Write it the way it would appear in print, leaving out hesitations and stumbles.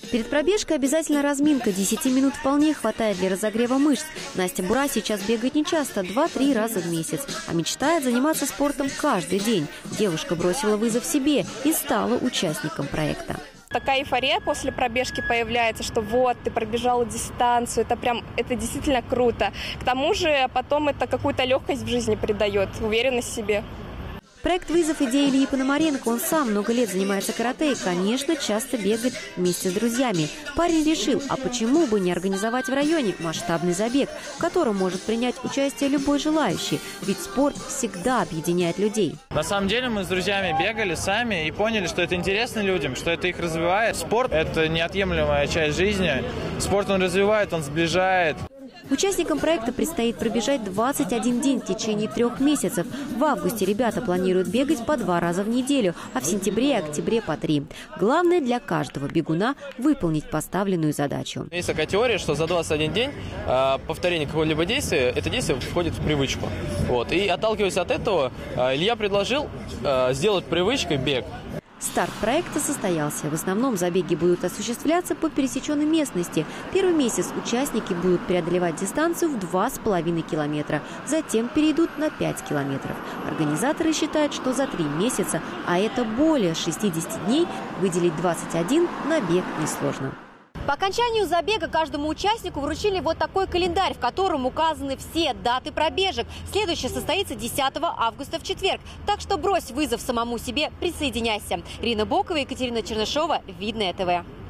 Перед пробежкой обязательно разминка. 10 минут вполне хватает для разогрева мышц. Настя Бура сейчас бегает нечасто, 2-3 раза в месяц. А мечтает заниматься спортом каждый день. Девушка бросила вызов себе и стала участником проекта. Такая эйфория после пробежки появляется, что вот, ты пробежала дистанцию, это действительно круто. К тому же потом это какую-то легкость в жизни придает, уверенность в себе. Проект «Вызов» идеи Ильи Пономаренко. Он сам много лет занимается карате и, конечно, часто бегает вместе с друзьями. Парень решил, а почему бы не организовать в районе масштабный забег, в котором может принять участие любой желающий. Ведь спорт всегда объединяет людей. На самом деле мы с друзьями бегали сами и поняли, что это интересно людям, что это их развивает. Спорт – это неотъемлемая часть жизни. Спорт он развивает, он сближает. Участникам проекта предстоит пробежать 21 день в течение 3 месяцев. В августе ребята планируют бегать по 2 раза в неделю, а в сентябре и октябре по 3. Главное для каждого бегуна – выполнить поставленную задачу. Есть такая теория, что за 21 день повторение какого-либо действия, это действие входит в привычку. И отталкиваясь от этого, Илья предложил сделать привычкой бег. Старт проекта состоялся. В основном забеги будут осуществляться по пересеченной местности. Первый месяц участники будут преодолевать дистанцию в 2,5 километра. Затем перейдут на 5 километров. Организаторы считают, что за 3 месяца, а это более 60 дней, выделить 21 на бег несложно. По окончанию забега каждому участнику вручили вот такой календарь, в котором указаны все даты пробежек. Следующий состоится 10 августа в четверг. Так что брось вызов самому себе, присоединяйся. Ирина Бокова, Екатерина Чернышова, Видное ТВ.